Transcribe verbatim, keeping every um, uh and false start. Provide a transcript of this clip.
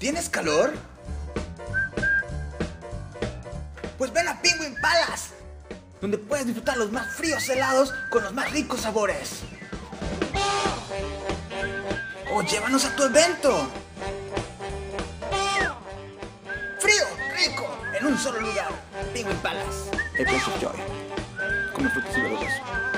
¿Tienes calor? Pues ven a Penguin Palace, donde puedes disfrutar los más fríos helados con los más ricos sabores. O llévanos a tu evento. Frío, rico, en un solo lugar. Penguin Palace. El Place of Joy. Come frutas y verduras.